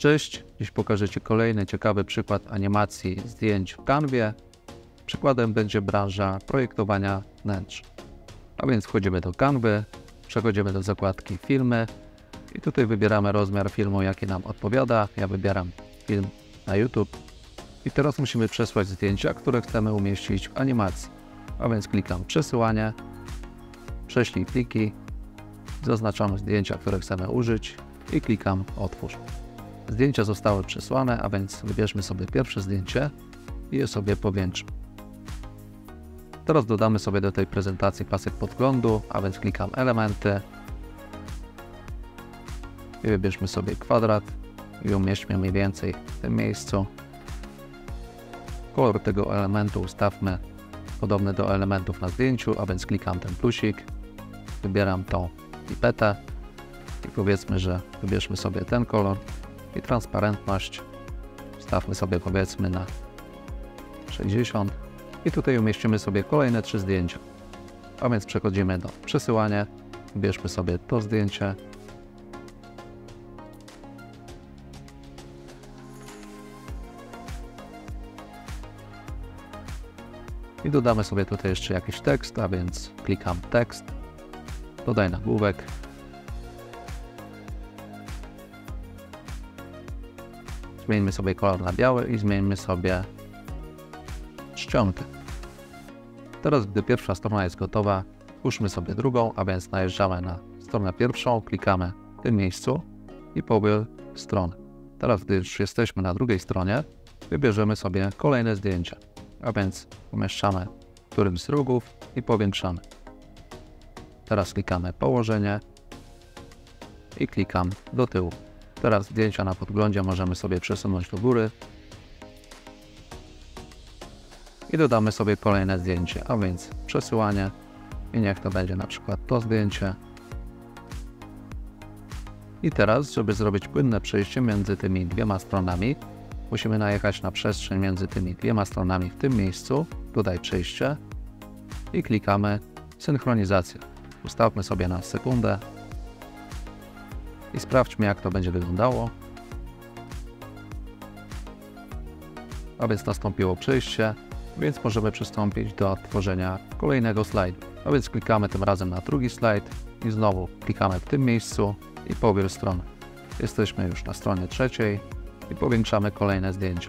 Cześć, dziś pokażę Ci kolejny ciekawy przykład animacji zdjęć w Canwie. Przykładem będzie branża projektowania wnętrz. A więc wchodzimy do Canvy, przechodzimy do zakładki Filmy i tutaj wybieramy rozmiar filmu, jaki nam odpowiada. Ja wybieram film na YouTube i teraz musimy przesłać zdjęcia, które chcemy umieścić w animacji. A więc klikam Przesyłanie, Prześlij pliki, zaznaczam zdjęcia, które chcemy użyć i klikam Otwórz. Zdjęcia zostały przesłane, a więc wybierzmy sobie pierwsze zdjęcie i je sobie powiększmy. Teraz dodamy sobie do tej prezentacji pasek podglądu, a więc klikam Elementy i wybierzmy sobie kwadrat i umieśćmy mniej więcej w tym miejscu. Kolor tego elementu ustawmy podobny do elementów na zdjęciu, a więc klikam ten plusik, wybieram tą pipetę i powiedzmy, że wybierzmy sobie ten kolor i transparentność stawmy sobie powiedzmy na 60 i tutaj umieścimy sobie kolejne 3 zdjęcia. A więc przechodzimy do przesyłania, wybierzmy sobie to zdjęcie i dodamy sobie tutaj jeszcze jakiś tekst, a więc klikam tekst, dodaj nagłówek. Zmieńmy sobie kolor na biały i zmieńmy sobie czcionkę. Teraz, gdy pierwsza strona jest gotowa, twórzmy sobie drugą, a więc najeżdżamy na stronę pierwszą, klikamy w tym miejscu i pobiel strony. Teraz, gdy już jesteśmy na drugiej stronie, wybierzemy sobie kolejne zdjęcia, a więc umieszczamy którymś z rogów i powiększamy. Teraz klikamy Położenie i klikam do tyłu. Teraz zdjęcia na podglądzie możemy sobie przesunąć do góry i dodamy sobie kolejne zdjęcie, a więc przesyłanie i niech to będzie na przykład to zdjęcie. I teraz, żeby zrobić płynne przejście między tymi dwiema stronami, musimy najechać na przestrzeń między tymi dwiema stronami w tym miejscu, dodaj przejście i klikamy Synchronizacja. Ustawmy sobie na sekundę i sprawdźmy, jak to będzie wyglądało. A więc nastąpiło przejście, więc możemy przystąpić do tworzenia kolejnego slajdu. A więc klikamy tym razem na drugi slajd i znowu klikamy w tym miejscu i powiel stronę. Jesteśmy już na stronie trzeciej i powiększamy kolejne zdjęcia.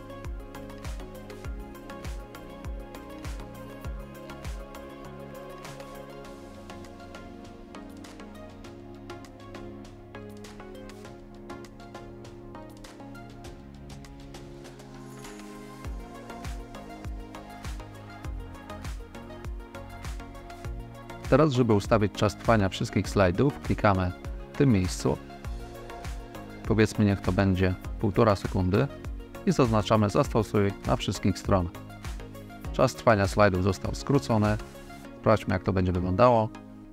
Teraz, żeby ustawić czas trwania wszystkich slajdów, klikamy w tym miejscu. Powiedzmy, niech to będzie 1,5 sekundy i zaznaczamy Zastosuj na wszystkich stronach. Czas trwania slajdów został skrócony. Sprawdźmy, jak to będzie wyglądało.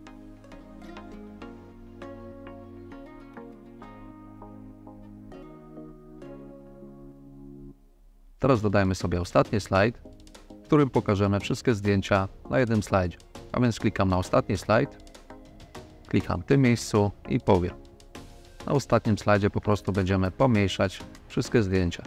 Teraz dodajmy sobie ostatni slajd, w którym pokażemy wszystkie zdjęcia na jednym slajdzie. A więc klikam na ostatni slajd, klikam w tym miejscu i powiel. Na ostatnim slajdzie po prostu będziemy pomniejszać wszystkie zdjęcia.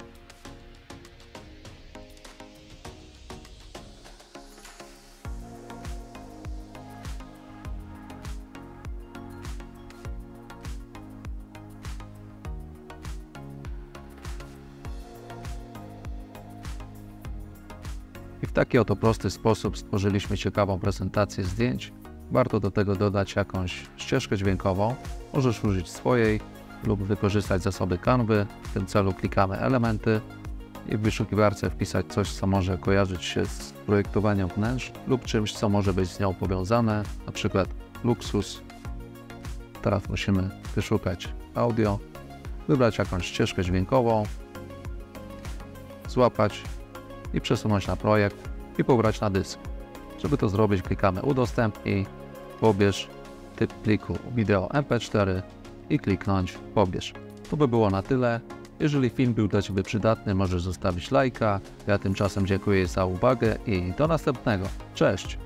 I w taki oto prosty sposób stworzyliśmy ciekawą prezentację zdjęć. Warto do tego dodać jakąś ścieżkę dźwiękową. Możesz użyć swojej lub wykorzystać zasoby Canvy. W tym celu klikamy Elementy i w wyszukiwarce wpisać coś, co może kojarzyć się z projektowaniem wnętrz lub czymś, co może być z nią powiązane, na przykład luksus. Teraz musimy wyszukać audio, wybrać jakąś ścieżkę dźwiękową, złapać i przesunąć na projekt i pobrać na dysk. Żeby to zrobić, klikamy Udostępnij, pobierz typ pliku wideo MP4 i kliknąć Pobierz. To by było na tyle. Jeżeli film był dla Ciebie przydatny, możesz zostawić lajka. Ja tymczasem dziękuję za uwagę i do następnego. Cześć!